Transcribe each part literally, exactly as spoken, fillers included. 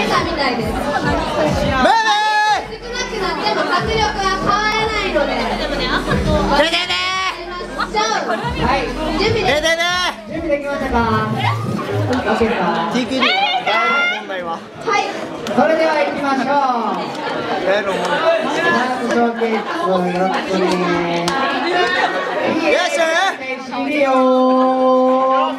けたみたいです。少なくなっても迫力は変わらないので。 でででじゃあ、はい、準備で。 ででで準備できましたか。オッケーか。 ティーキュー 問題は。 はい。それでは行きましょう。 えの問題。 ダンスショーケースよろしくね。 よっしゃ。 いいよ。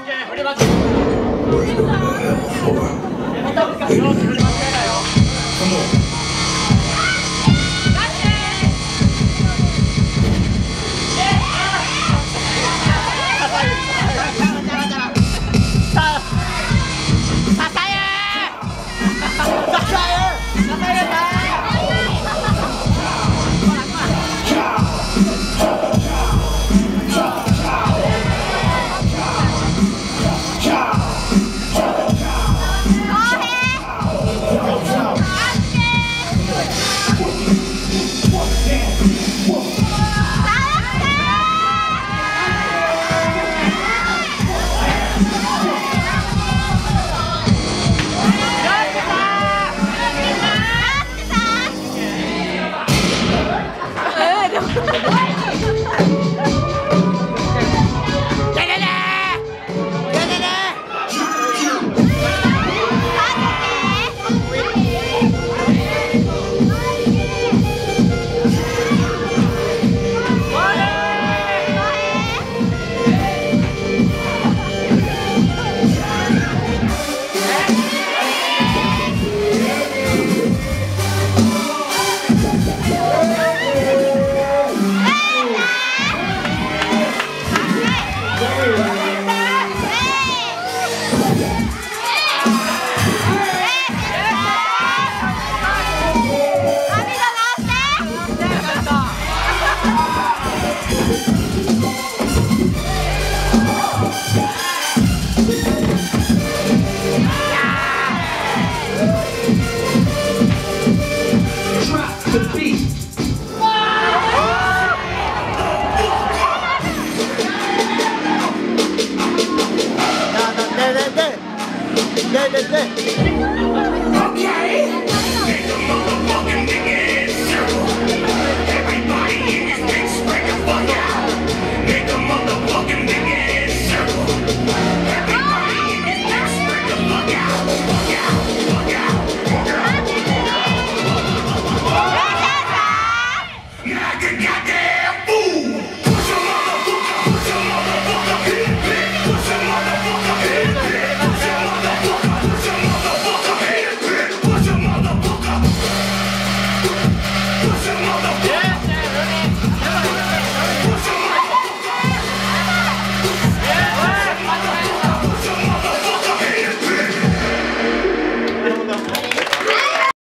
Push